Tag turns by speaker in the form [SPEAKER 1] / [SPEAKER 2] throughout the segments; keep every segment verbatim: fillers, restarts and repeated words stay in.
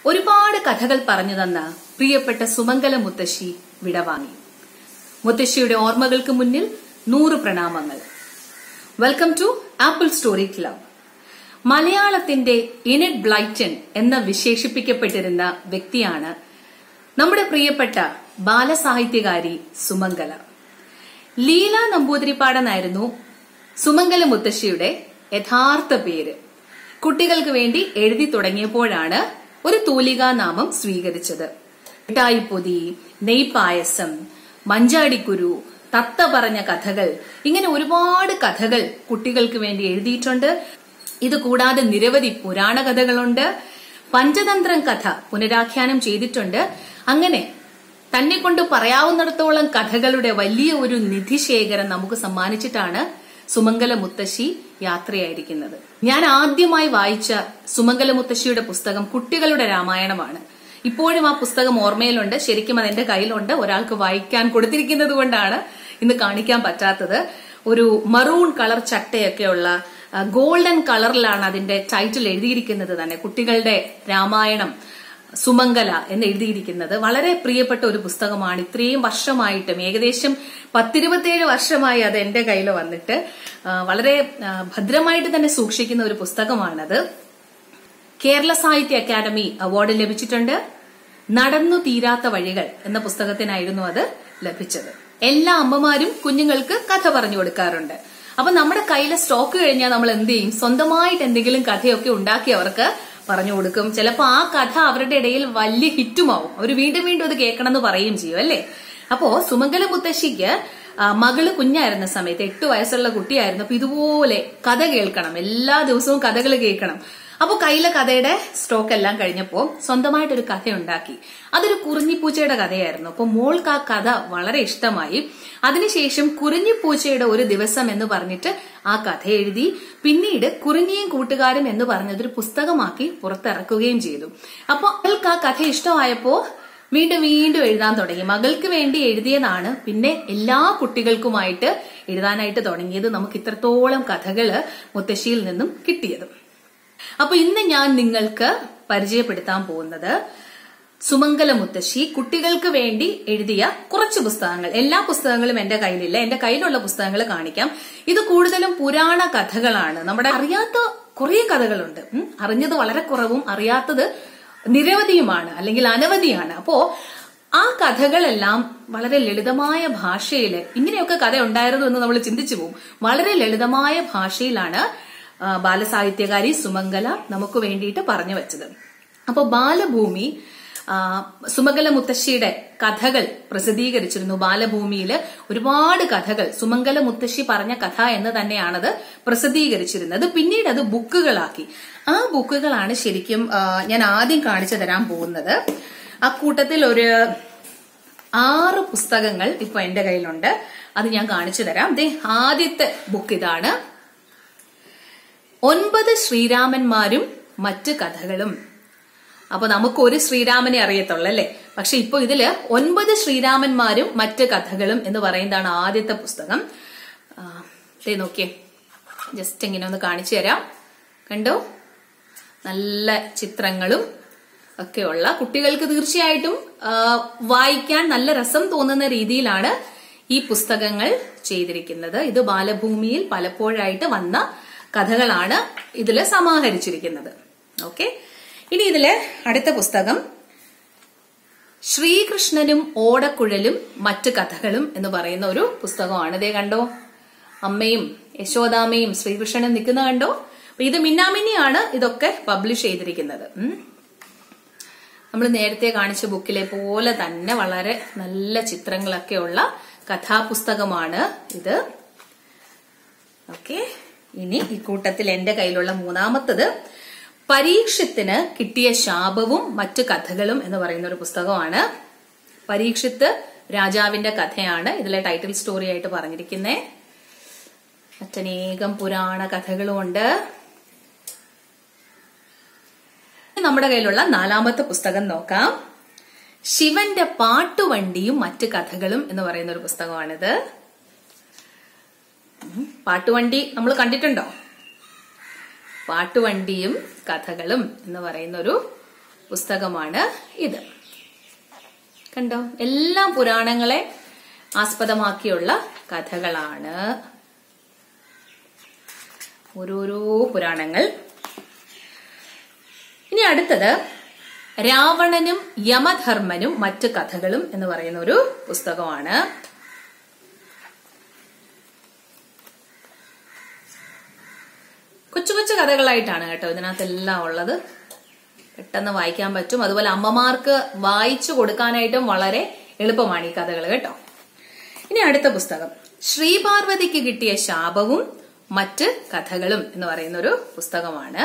[SPEAKER 1] ഒരുപാട് കഥകൾ പറഞ്ഞു തന്ന പ്രിയപ്പെട്ട സുമംഗല മുത്തശ്ശി വിടവാങ്ങി. മുത്തശ്ശിയുടെ ഓർമ്മകൾക്ക് മുന്നിൽ നൂറ് പ്രണാമങ്ങൾ. Welcome to apple story club. മലയാളത്തിന്റെ ഇനറ്റ് ബ്ലൈറ്റൺ എന്ന വിശേഷിപ്പിക്കപ്പെട്ടിരുന്ന വ്യക്തിയാണ് നമ്മുടെ പ്രിയപ്പെട്ട ബാലസാഹിത്യകാരി സുമംഗല. ലീല നമ്പൂതിരിപ്പാടനായിരുന്നു സുമംഗല മുത്തശ്ശിയുടെ യഥാർത്ഥ പേര്. കുട്ടികൾക്ക് വേണ്ടി എഴുതി തുടങ്ങിയപ്പോഴാണ് ഒരു തൂലികാ നാമം സ്വീകരിച്ചത്. മിഠായിപ്പൊതി, നെയ്പായസം, മഞ്ചാടിക്കുരു, തത്ത പറഞ്ഞ കഥകൾ, ഇങ്ങനെ ഒരുപാട് കഥകൾ കുട്ടികൾക്ക് വേണ്ടി എഴുതിയിട്ടുണ്ട്. ഇത് കൂടാതെ നിരവധി പുരാണ കഥകളുണ്ട്. പഞ്ചതന്ത്രം കഥ പുനരാഖ്യാനം ചെയ്തിട്ടുണ്ട്. അങ്ങനെ തന്നെ കൊണ്ട് പറയാവുന്നിടത്തോളം കഥകളുടെ വലിയ ഒരു നിധിശേഖരം നമുക്ക് സമ്മാനിച്ചിട്ടാണ് സുമംഗല മുത്തശ്ശി യാത്രയായിരിക്കുന്നത്. ഞാൻ ആദ്യമായി വായിച്ച സുമംഗല മുത്തശ്ശിയുടെ പുസ്തകം കുട്ടികളുടെ രാമായണമാണ്. ഇപ്പോഴും ആ പുസ്തകം ഓർമ്മയിലുണ്ട്. ശരിക്കും അത് എന്റെ കയ്യിലുണ്ട്. ഒരാൾക്ക് വായിക്കാൻ കൊടുത്തിരിക്കുന്നത് കൊണ്ടാണ് ഇന്ന് കാണിക്കാൻ പറ്റാത്തത്. ഒരു മറൂൺ കളർ ചട്ടയൊക്കെയുള്ള ഗോൾഡൻ കളറിലാണ് അതിന്റെ ടൈറ്റിൽ എഴുതിയിരിക്കുന്നത് തന്നെ. കുട്ടികളുടെ രാമായണം സുമംഗല എന്ന് എഴുതിയിരിക്കുന്നത്. വളരെ പ്രിയപ്പെട്ട ഒരു പുസ്തകമാണ്. ഇത്രയും വർഷമായിട്ടും, ഏകദേശം പത്തിരുപത്തിയേഴ് വർഷമായി അത് എന്റെ കയ്യിൽ വന്നിട്ട് വളരെ ഭദ്രമായിട്ട് തന്നെ സൂക്ഷിക്കുന്ന ഒരു പുസ്തകമാണത്. കേരള സാഹിത്യ അക്കാദമി അവാർഡ് ലഭിച്ചിട്ടുണ്ട്. നടന്നു തീരാത്ത വഴികൾ എന്ന പുസ്തകത്തിനായിരുന്നു അത് ലഭിച്ചത്. എല്ലാ അമ്മമാരും കുഞ്ഞുങ്ങൾക്ക് കഥ പറഞ്ഞു കൊടുക്കാറുണ്ട്. അപ്പൊ നമ്മുടെ കയ്യിലെ സ്റ്റോക്ക് കഴിഞ്ഞാൽ നമ്മൾ എന്ത് ചെയ്യും? സ്വന്തമായിട്ട് എന്തെങ്കിലും കഥയൊക്കെ ഉണ്ടാക്കി അവർക്ക് പറഞ്ഞു കൊടുക്കും. ചിലപ്പോ ആ കഥ അവരുടെ ഇടയിൽ വലിയ ഹിറ്റുമാവും. അവർ വീണ്ടും വീണ്ടും അത് കേൾക്കണം എന്ന് പറയുകയും ചെയ്യും, അല്ലേ? അപ്പോ സുമംഗല മുത്തശ്ശിക്ക് മകള് കുഞ്ഞായിരുന്ന സമയത്ത്, എട്ടു വയസ്സുള്ള കുട്ടിയായിരുന്നു. അപ്പൊ ഇതുപോലെ കഥ കേൾക്കണം, എല്ലാ ദിവസവും കഥകൾ കേൾക്കണം. അപ്പൊ കയ്യിലെ കഥയുടെ സ്റ്റോക്ക് എല്ലാം കഴിഞ്ഞപ്പോ സ്വന്തമായിട്ടൊരു കഥ ഉണ്ടാക്കി. അതൊരു കുറിഞ്ഞിപ്പൂച്ചയുടെ കഥയായിരുന്നു. അപ്പൊ മോൾക്ക് ആ കഥ വളരെ ഇഷ്ടമായി. അതിനുശേഷം കുറിഞ്ഞിപ്പൂച്ചയുടെ ഒരു ദിവസം എന്ന് പറഞ്ഞിട്ട് ആ കഥ എഴുതി. പിന്നീട് കുറിഞ്ഞിയും കൂട്ടുകാരും എന്ന് പറഞ്ഞതൊരു പുസ്തകമാക്കി പുറത്തിറക്കുകയും ചെയ്തു. അപ്പൊ അവൾക്ക് ആ കഥ ഇഷ്ടമായപ്പോ വീണ്ടും വീണ്ടും എഴുതാൻ തുടങ്ങി. മകൾക്ക് വേണ്ടി എഴുതിയതാണ് പിന്നെ എല്ലാ കുട്ടികൾക്കുമായിട്ട് എഴുതാനായിട്ട് തുടങ്ങിയത്. നമുക്ക് ഇത്രത്തോളം കഥകള് മുത്തശ്ശിയിൽ നിന്നും കിട്ടിയത്. അപ്പൊ ഇന്ന് ഞാൻ നിങ്ങൾക്ക് പരിചയപ്പെടുത്താൻ പോകുന്നത് സുമംഗല മുത്തശ്ശി കുട്ടികൾക്ക് വേണ്ടി എഴുതിയ കുറച്ച് പുസ്തകങ്ങൾ. എല്ലാ പുസ്തകങ്ങളും എന്റെ കയ്യിലില്ല. എന്റെ കയ്യിലുള്ള പുസ്തകങ്ങൾ കാണിക്കാം. ഇത് കൂടുതലും പുരാണ കഥകളാണ്. നമ്മുടെ അറിയാത്ത കുറെ കഥകളുണ്ട്. അറിഞ്ഞത് വളരെ കുറവും അറിയാത്തത് നിരവധിയുമാണ്, അല്ലെങ്കിൽ അനവധിയാണ്. അപ്പോ ആ കഥകളെല്ലാം വളരെ ലളിതമായ ഭാഷയില്, ഇങ്ങനെയൊക്കെ കഥ ഉണ്ടായിരുന്നു എന്ന് നമ്മൾ ചിന്തിച്ചു പോകും. വളരെ ലളിതമായ ഭാഷയിലാണ് ബാലസാഹിത്യകാരി സുമംഗല നമുക്ക് വേണ്ടിയിട്ട് പറഞ്ഞു വെച്ചത്. അപ്പൊ ബാലഭൂമി സുമംഗല മുത്തശ്ശിയുടെ കഥകൾ പ്രസിദ്ധീകരിച്ചിരുന്നു. ബാലഭൂമിയില് ഒരുപാട് കഥകൾ സുമംഗല മുത്തശ്ശി പറഞ്ഞ കഥ എന്ന് തന്നെയാണത് പ്രസിദ്ധീകരിച്ചിരുന്നത്. പിന്നീട് അത് ബുക്കുകളാക്കി. ആ ബുക്കുകളാണ് ശരിക്കും ഞാൻ ആദ്യം കാണിച്ചു തരാൻ പോകുന്നത്. ആ കൂട്ടത്തിൽ ഒരു ആറ് പുസ്തകങ്ങൾ ഇപ്പൊ എന്റെ കയ്യിലുണ്ട്. അത് ഞാൻ കാണിച്ചു തരാം. ദേ ആദ്യത്തെ ബുക്ക് ഇതാണ്. ഒൻപത് ശ്രീരാമന്മാരും മറ്റ് കഥകളും. അപ്പൊ നമുക്ക് ഒരു ശ്രീരാമനെ അറിയത്തുള്ളൂ, അല്ലെ? പക്ഷെ ഇപ്പൊ ഇതില് ഒൻപത് ശ്രീരാമന്മാരും മറ്റ് കഥകളും എന്ന് പറയുന്നതാണ് ആദ്യത്തെ പുസ്തകം. ദേ നോക്കിയേ, ജസ്റ്റ് ഇങ്ങനെ ഒന്ന് കാണിച്ചു തരാം. കണ്ടോ? നല്ല ചിത്രങ്ങളും ഒക്കെയുള്ള, കുട്ടികൾക്ക് തീർച്ചയായിട്ടും വായിക്കാൻ നല്ല രസം തോന്നുന്ന രീതിയിലാണ് ഈ പുസ്തകങ്ങൾ ചെയ്തിരിക്കുന്നത്. ഇത് ബാലഭൂമിയിൽ പലപ്പോഴായിട്ട് വന്ന കഥകളാണ് ഇതില് സമാഹരിച്ചിരിക്കുന്നത്. ഓക്കെ, ഇനി ഇതിലെ അടുത്ത പുസ്തകം ശ്രീകൃഷ്ണനും ഓടക്കുഴലും മറ്റ് കഥകളും എന്ന് പറയുന്ന ഒരു പുസ്തകമാണ്. ഇതേ കണ്ടോ, അമ്മയും യശോദാമ്മയും ശ്രീകൃഷ്ണനും നിൽക്കുന്ന കണ്ടോ? ഇത് മിന്നാമിന്നിയാണ് ഇതൊക്കെ പബ്ലിഷ് ചെയ്തിരിക്കുന്നത്. നമ്മൾ നേരത്തെ കാണിച്ച ബുക്കിലെ പോലെ തന്നെ വളരെ നല്ല ചിത്രങ്ങളൊക്കെയുള്ള കഥാപുസ്തകമാണ് ഇത്. ഓക്കെ, ഇനി ഈ കൂട്ടത്തിൽ എന്റെ കയ്യിലുള്ള മൂന്നാമത്തത് പരീക്ഷത്തിന് കിട്ടിയ ശാപവും മറ്റു കഥകളും എന്ന് പറയുന്ന ഒരു പുസ്തകമാണ്. പരീക്ഷിത്ത് രാജാവിന്റെ കഥയാണ് ഇതിലെ ടൈറ്റിൽ സ്റ്റോറി ആയിട്ട് പറഞ്ഞിരിക്കുന്നത്. മറ്റനേകം പുരാണ കഥകളും ഉണ്ട്. നമ്മുടെ കയ്യിലുള്ള നാലാമത്തെ പുസ്തകം നോക്കാം. ശിവന്റെ പാട്ടുവണ്ടിയും മറ്റു കഥകളും എന്ന് പറയുന്ന ഒരു പുസ്തകമാണിത്. പാട്ടുവണ്ടി നമ്മൾ കണ്ടിട്ടുണ്ടോ? പാട്ടുവണ്ടിയും കഥകളും എന്ന് പറയുന്ന ഒരു പുസ്തകമാണ് ഇത്. കണ്ടോ, എല്ലാം പുരാണങ്ങളെ ആസ്പദമാക്കിയുള്ള കഥകളാണ്. ഓരോരോ പുരാണങ്ങൾ. ഇനി അടുത്തത് രാവണനും യമധർമ്മനും മറ്റ് കഥകളും എന്ന് പറയുന്ന ഒരു പുസ്തകമാണ്. കൊച്ചു കൊച്ചു കഥകളായിട്ടാണ് കേട്ടോ ഇതിനകത്തെല്ലാം ഉള്ളത്. പെട്ടെന്ന് വായിക്കാൻ പറ്റും. അതുപോലെ അമ്മമാർക്ക് വായിച്ചു കൊടുക്കാനായിട്ടും വളരെ എളുപ്പമാണ് ഈ കഥകൾ കേട്ടോ. ഇനി അടുത്ത പുസ്തകം ശ്രീപാർവതിക്ക് കിട്ടിയ ശാപവും മറ്റ് കഥകളും എന്ന് പറയുന്ന ഒരു പുസ്തകമാണ്.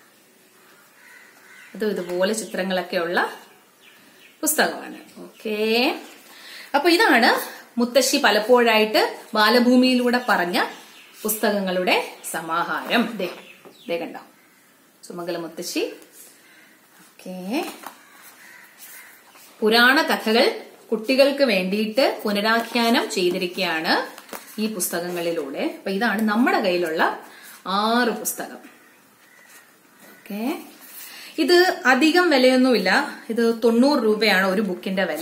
[SPEAKER 1] അതും ഇതുപോലെ ചിത്രങ്ങളൊക്കെ ഉള്ള പുസ്തകമാണ്. ഓക്കേ, അപ്പൊ ഇതാണ് മുത്തശ്ശി പലപ്പോഴായിട്ട് ബാലഭൂമിയിലൂടെ പറഞ്ഞ പുസ്തകങ്ങളുടെ സമാഹാരം. ദേ ദേ കണ്ടോ, സുമംഗല മുത്തശ്ശി. ഓക്കേ, പുരാണ കഥകൾ കുട്ടികൾക്ക് വേണ്ടിയിട്ട് പുനരാഖ്യാനം ചെയ്തിരിക്കുകയാണ് ഈ പുസ്തകങ്ങളിലൂടെ. അപ്പൊ ഇതാണ് നമ്മുടെ കയ്യിലുള്ള ആറ് പുസ്തകം. ഓക്കെ, ഇത് അധികം വിലയൊന്നുമില്ല. ഇത് തൊണ്ണൂറ് രൂപയാണ് ഒരു ബുക്കിന്റെ വില.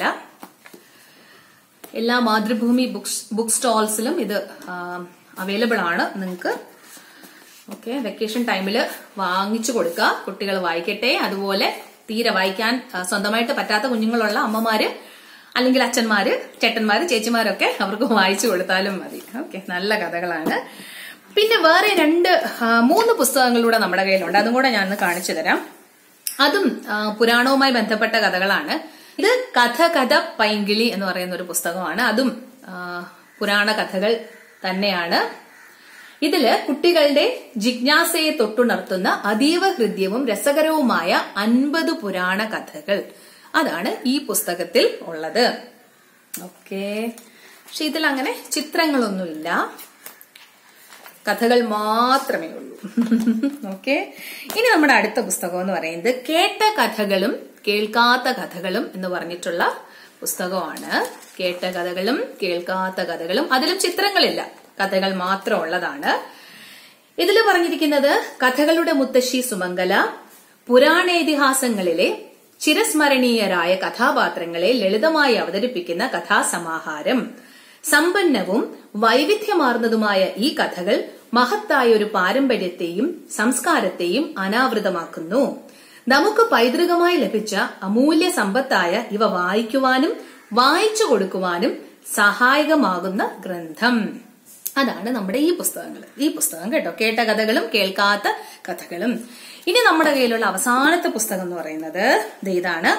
[SPEAKER 1] എല്ലാ മാതൃഭൂമി ബുക്സ് ബുക്ക് സ്റ്റോൾസിലും ഇത് അവൈലബിൾ ആണ് നിങ്ങൾക്ക്. ഓക്കെ, വെക്കേഷൻ ടൈമിൽ വാങ്ങിച്ചു കൊടുക്കുക, കുട്ടികൾ വായിക്കട്ടെ. അതുപോലെ തീരെ വായിക്കാൻ സ്വന്തമായിട്ട് പറ്റാത്ത കുഞ്ഞുങ്ങളുള്ള അമ്മമാര് അല്ലെങ്കിൽ അച്ഛന്മാര്, ചേട്ടന്മാര്, ചേച്ചിമാരൊക്കെ അവർക്ക് വായിച്ചു കൊടുത്താലും മതി. ഓക്കെ, നല്ല കഥകളാണ്. പിന്നെ വേറെ രണ്ട് മൂന്ന് പുസ്തകങ്ങളിലൂടെ നമ്മുടെ കയ്യിലുണ്ട്. അതും കൂടെ ഞാൻ കാണിച്ചു തരാം. അതും പുരാണവുമായി ബന്ധപ്പെട്ട കഥകളാണ്. ഇത് കഥ കഥ പൈങ്കിളി എന്ന് പറയുന്ന ഒരു പുസ്തകമാണ്. അതും പുരാണ കഥകൾ തന്നെയാണ്. ഇതില് കുട്ടികളുടെ ജിജ്ഞാസയെ തൊട്ടുണർത്തുന്ന അതീവ ഹൃദ്യവും രസകരവുമായ അൻപത് പുരാണ കഥകൾ, അതാണ് ഈ പുസ്തകത്തിൽ ഉള്ളത്. ഓക്കെ, പക്ഷെ ഇതിൽ അങ്ങനെ ചിത്രങ്ങളൊന്നുമില്ല, കഥകൾ മാത്രമേ ഉള്ളൂ. ഓക്കെ, ഇനി നമ്മുടെ അടുത്ത പുസ്തകം എന്ന് പറയുന്നത് കേട്ട കഥകളും കേൾക്കാത്ത കഥകളും എന്ന് പറഞ്ഞിട്ടുള്ള പുസ്തകമാണ്. കേട്ട കഥകളും കേൾക്കാത്ത കഥകളും, അതിലും ചിത്രങ്ങളില്ല, കഥകൾ മാത്രം ഉള്ളതാണ്. ഇതിൽ പറഞ്ഞിരിക്കുന്നത് കഥകളുടെ മുത്തശ്ശി സുമംഗല പുരാണേതിഹാസങ്ങളിലെ ചിരസ്മരണീയരായ കഥാപാത്രങ്ങളെ ലളിതമായി അവതരിപ്പിക്കുന്ന കഥാസമാഹാരം. സമ്പന്നവും വൈവിധ്യമാർന്നതുമായ ഈ കഥകൾ മഹത്തായ ഒരു പാരമ്പര്യത്തെയും സംസ്കാരത്തെയും അനാവൃതമാക്കുന്നു. നമുക്ക് പൈതൃകമായി ലഭിച്ച അമൂല്യ സമ്പത്തായ ഇവ വായിക്കുവാനും വായിച്ചു കൊടുക്കുവാനും സഹായകമാകുന്ന ഗ്രന്ഥം. അതാണ് നമ്മുടെ ഈ പുസ്തകങ്ങൾ. ഈ പുസ്തകം കേട്ടോ, കേട്ട കഥകളും കേൾക്കാത്ത കഥകളും. ഇനി നമ്മുടെ കയ്യിലുള്ള അവസാനത്തെ പുസ്തകം എന്ന് പറയുന്നത് ഇതാണ്,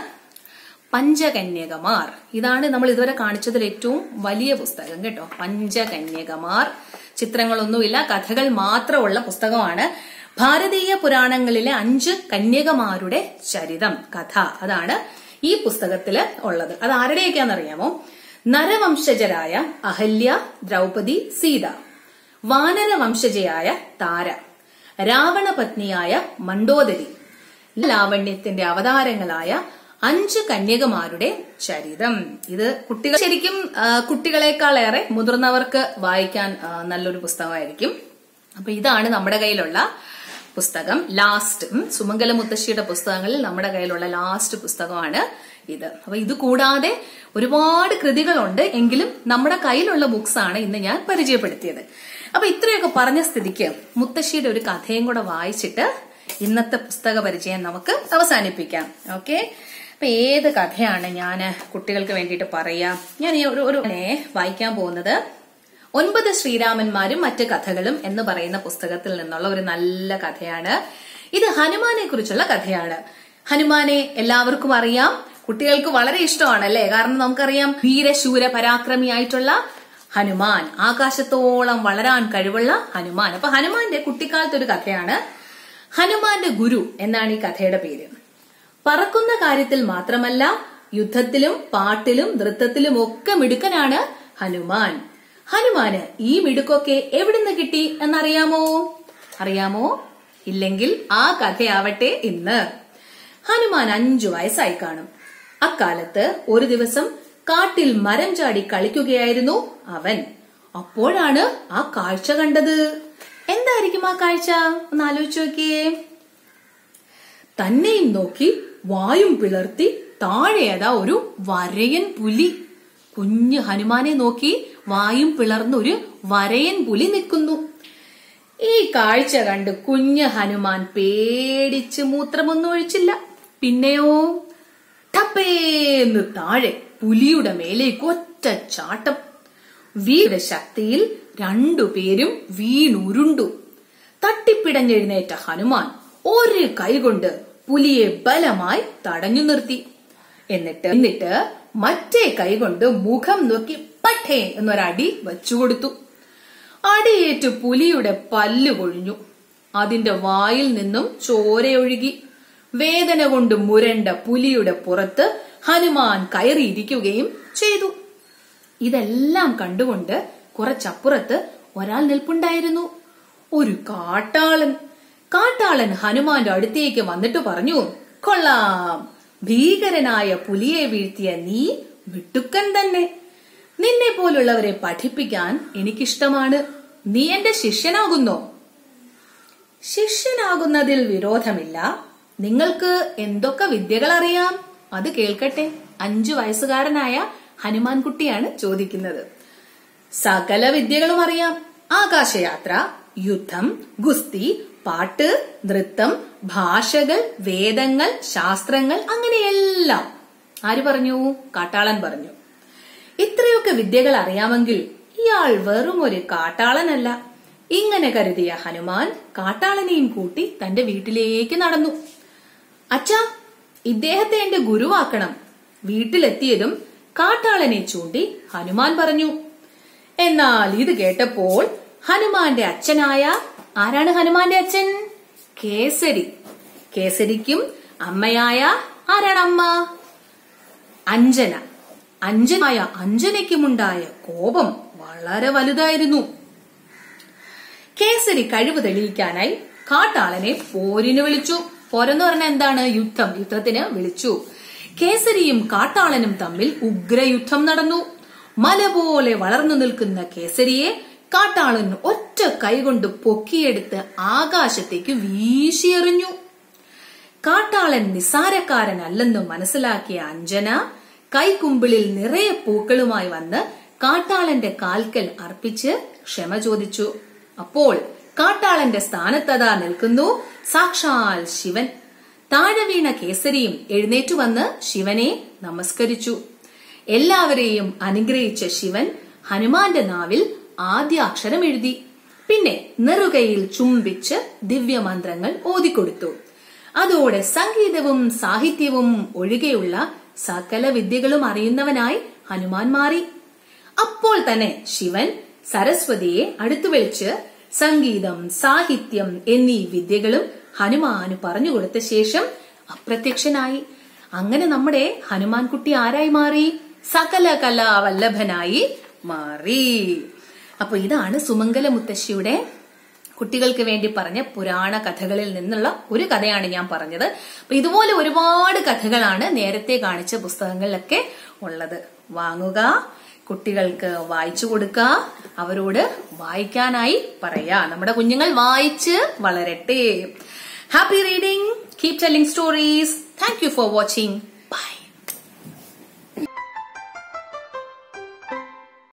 [SPEAKER 1] പഞ്ചകന്യകമാർ. ഇതാണ് നമ്മൾ ഇതുവരെ കാണിച്ചതിൽ ഏറ്റവും വലിയ പുസ്തകം കേട്ടോ, പഞ്ചകന്യകമാർ. ചിത്രങ്ങളൊന്നുമില്ല, കഥകൾ മാത്രമുള്ള പുസ്തകമാണ്. ഭാരതീയ പുരാണങ്ങളിലെ അഞ്ച് കന്യകമാരുടെ ചരിതം, കഥ, അതാണ് ഈ പുസ്തകത്തില് ഉള്ളത്. അത് ആരുടെയൊക്കെയാണെന്നറിയാമോ? നരവംശജരായ അഹല്യ, ദ്രൗപദി, സീത, വാനര വംശജയായ താര, രാവണ പത്നിയായ മണ്ഡോദരി, ലാവണ്യത്തിന്റെ അവതാരങ്ങളായ അഞ്ച് കന്യകമാരുടെ ചരിതം. ഇത് കുട്ടികൾ ശരിക്കും കുട്ടികളെക്കാളേറെ മുതിർന്നവർക്ക് വായിക്കാൻ നല്ലൊരു പുസ്തകമായിരിക്കും. അപ്പൊ ഇതാണ് നമ്മുടെ കയ്യിലുള്ള പുസ്തകം. ലാസ്റ്റ് സുമംഗല മുത്തശ്ശിയുടെ പുസ്തകങ്ങളിൽ നമ്മുടെ കയ്യിലുള്ള ലാസ്റ്റ് പുസ്തകമാണ് ഇത്. അപ്പൊ ഇത് കൂടാതെ ഒരുപാട് കൃതികളുണ്ട്, എങ്കിലും നമ്മുടെ കയ്യിലുള്ള ബുക്സ് ആണ് ഇന്ന് ഞാൻ പരിചയപ്പെടുത്തിയത്. അപ്പൊ ഇത്രയൊക്കെ പറഞ്ഞ സ്ഥിതിക്ക് മുത്തശ്ശിയുടെ ഒരു കഥയും കൂടെ വായിച്ചിട്ട് ഇന്നത്തെ പുസ്തക പരിചയം നമുക്ക് അവസാനിപ്പിക്കാം. ഓക്കെ, അപ്പൊ ഏത് കഥയാണ് ഞാൻ കുട്ടികൾക്ക് വേണ്ടിയിട്ട് പറയാ? ഞാൻ ഈ ഒരു ഒരു വായിക്കാൻ പോകുന്നത് ഒൻപത് ശ്രീരാമന്മാരും മറ്റ് കഥകളും എന്ന് പറയുന്ന പുസ്തകത്തിൽ നിന്നുള്ള ഒരു നല്ല കഥയാണ്. ഇത് ഹനുമാനെ കുറിച്ചുള്ള കഥയാണ്. ഹനുമാനെ എല്ലാവർക്കും അറിയാം, കുട്ടികൾക്ക് വളരെ ഇഷ്ടമാണ് അല്ലെ? കാരണം നമുക്കറിയാം, വീരശൂര പരാക്രമിയായിട്ടുള്ള ഹനുമാൻ, ആകാശത്തോളം വളരാൻ കഴിവുള്ള ഹനുമാൻ. അപ്പൊ ഹനുമാന്റെ കുട്ടിക്കാലത്തെ ഒരു കഥയാണ്. ഹനുമാന്റെ ഗുരു എന്നാണ് ഈ കഥയുടെ പേര്. പറക്കുന്ന കാര്യത്തിൽ മാത്രമല്ല, യുദ്ധത്തിലും പാട്ടിലും നൃത്തത്തിലും ഒക്കെ മിടുക്കനാണ് ഹനുമാൻ. ഹനുമാന് ഈ മിടുക്കൊക്കെ എവിടുന്ന് കിട്ടി എന്നറിയാമോ? അറിയാമോ? ഇല്ലെങ്കിൽ ആ കഥയാവട്ടെ ഇന്ന്. ഹനുമാൻ അഞ്ചു വയസ്സായി കാണും. അക്കാലത്ത് ഒരു ദിവസം കാട്ടിൽ മരം ചാടി കളിക്കുകയായിരുന്നു അവൻ. അപ്പോഴാണ് ആ കാഴ്ച കണ്ടത്. എന്തായിരിക്കും ആ കാഴ്ച? ഒന്ന് ആലോചിച്ച് നോക്കിയേ. തന്നെയും നോക്കി വായും പിളർത്തി താഴെയതാ ഒരു വരയൻ പുലി. കുഞ്ഞു ഹനുമാനെ നോക്കി വായും പിളർന്ന ഒരു വരയൻ പുലി നിൽക്കുന്നു. ഈ കാഴ്ച കണ്ട് കുഞ്ഞു ഹനുമാൻ പേടിച്ച് മൂത്രമൊന്നും ഒഴിച്ചില്ല. പിന്നെയോ ടപ്പേന്ന് താഴെ പുലിയുടെ മേലേക്ക് ഒറ്റ ചാട്ടം. വീരുടെ ശക്തിയിൽ രണ്ടുപേരും വീണുരുണ്ടു. തട്ടിപ്പിടഞ്ഞെഴുന്നേറ്റ ഹനുമാൻ ഒരു കൈകൊണ്ട് പുലിയെ ബലമായി തടഞ്ഞു നിർത്തി. എന്നിട്ട് എന്നിട്ട് മറ്റേ കൈകൊണ്ട് മുഖം നോക്കി പട്ടേ എന്നൊരടി വച്ചുകൊടുത്തു. അടിയേറ്റ് പുലിയുടെ പല്ല് കൊഴിഞ്ഞു. അതിന്റെ വായിൽ നിന്നും ചോരയൊഴുകി. വേദന കൊണ്ട് മുരണ്ട പുലിയുടെ പുറത്ത് ഹനുമാൻ കയറിയിരിക്കുകയും ചെയ്തു. ഇതെല്ലാം കണ്ടുകൊണ്ട് കുറച്ചപ്പുറത്ത് ഒരാൾ നിൽപ്പുണ്ടായിരുന്നു. ഒരു കാട്ടാളൻ. കാട്ടാളൻ ഹനുമാന്റെ അടുത്തേക്ക് വന്നിട്ട് പറഞ്ഞു, കൊള്ളാം, ഭീകരനായ പുലിയെ വീഴ്ത്തിയ നീ മിടുക്കൻ തന്നെ. നിന്നെ പോലുള്ളവരെ പഠിപ്പിക്കാൻ എനിക്കിഷ്ടമാണ്. നീ എന്റെ ശിഷ്യനാകുന്നോ? ശിഷ്യനാകുന്നതിൽ വിരോധമില്ല. നിങ്ങൾക്ക് എന്തൊക്കെ വിദ്യകൾ അറിയാം? അത് കേൾക്കട്ടെ. അഞ്ചു വയസ്സുകാരനായ ഹനുമാൻ കുട്ടിയാണ് ചോദിക്കുന്നത്. സകല വിദ്യകളും അറിയാം. ആകാശയാത്ര, യുദ്ധം, ഗുസ്തി, പാട്ട്, നൃത്തം, ഭാഷകൾ, വേദങ്ങൾ, ശാസ്ത്രങ്ങൾ, അങ്ങനെയെല്ലാം. ആര് പറഞ്ഞു? കാട്ടാളൻ പറഞ്ഞു. ഇത്രയൊക്കെ വിദ്യകൾ അറിയാമെങ്കിൽ ഇയാൾ വെറും ഒരു കാട്ടാളനല്ല. ഇങ്ങനെ കരുതിയ ഹനുമാൻ കാട്ടാളനെയും കൂട്ടി തന്റെ വീട്ടിലേക്ക് നടന്നു. അച്ഛാ, ഇദ്ദേഹത്തെ എന്റെ ഗുരുവാക്കണം. വീട്ടിലെത്തിയതും കാട്ടാളനെ ചൂണ്ടി ഹനുമാൻ പറഞ്ഞു. എന്നാൽ ഇത് കേട്ടപ്പോൾ ഹനുമാന്റെ അച്ഛനായ, ആരാണ് ഹനുമാന്റെ അച്ഛൻ? കേസരി. കേസരിക്കും അമ്മയായ, ആരാണ് അമ്മ? അഞ്ജന. അഞ്ജനായ അഞ്ജനയ്ക്കുമുണ്ടായ കോപം വളരെ വലുതായിരുന്നു. കേസരി കഴിവ് തെളിയിക്കാനായി കാട്ടാളനെ പോരിന് വിളിച്ചു. പോരെന്ന് പറഞ്ഞാൽ എന്താണ്? യുദ്ധം. യുദ്ധത്തിന് വിളിച്ചു. കേസരിയും കാട്ടാളനും തമ്മിൽ ഉഗ്രയുദ്ധം നടന്നു. മല പോലെ വളർന്നു നിൽക്കുന്ന കേസരിയെ കാട്ടാളൻ ഒറ്റ കൈകൊണ്ട് പൊക്കിയെടുത്ത് ആകാശത്തേക്ക് വീശിയെറിഞ്ഞു. കാട്ടാളൻ നിസ്സാരക്കാരനല്ലെന്ന് മനസ്സിലാക്കിയ അഞ്ജന കൈക്കുമ്പിളിൽ നിറയെ പൂക്കളുമായി വന്ന് കാട്ടാളന്റെ കാൽക്കൽ അർപ്പിച്ച് ക്ഷമ ചോദിച്ചു. അപ്പോൾ കാട്ടാളന്റെ സ്ഥാനത്തതാ നിൽക്കുന്നു സാക്ഷാൽ ശിവൻ. താഴെ വീണ കേസരിയും എഴുന്നേറ്റു വന്ന് ശിവനെ നമസ്കരിച്ചു. എല്ലാവരെയും അനുഗ്രഹിച്ച ശിവൻ ഹനുമാന്റെ നാവിൽ ആദ്യ അക്ഷരം എഴുതി. പിന്നെ നെറുകയിൽ ചുംബിച്ച് ദിവ്യമന്ത്രങ്ങൾ ഓതിക്കൊടുത്തു. അതോടെ സംഗീതവും സാഹിത്യവും ഒഴികെയുള്ള സകല വിദ്യകളും അറിയുന്നവനായി ഹനുമാൻ മാറി. അപ്പോൾ തന്നെ ശിവൻ സരസ്വതിയെ അടുത്തു വിളിച്ച് സംഗീതം, സാഹിത്യം എന്നീ വിദ്യകളും ഹനുമാന് പറഞ്ഞുകൊടുത്ത ശേഷം അപ്രത്യക്ഷനായി. അങ്ങനെ നമ്മുടെ ഹനുമാൻ കുട്ടി ആരായി മാറി? സകല കലാവല്ലഭനായി മാറി. അപ്പൊ ഇതാണ് സുമംഗല മുത്തശ്ശിയുടെ കുട്ടികൾക്ക് വേണ്ടി പറഞ്ഞ പുരാണ കഥകളിൽ നിന്നുള്ള ഒരു കഥയാണ് ഞാൻ പറഞ്ഞത്. അപ്പൊ ഇതുപോലെ ഒരുപാട് കഥകളാണ് നേരത്തെ കാണിച്ച പുസ്തകങ്ങളിലൊക്കെ ഉള്ളത്. വാങ്ങുക, കുട്ടികൾക്ക് വായിച്ചു കൊടുക്കുക, അവരോട് വായിക്കാനായി പറയാ. നമ്മുടെ കുഞ്ഞുങ്ങൾ വായിച്ച് വളരട്ടെ. Happy reading, keep telling stories. Thank you for watching.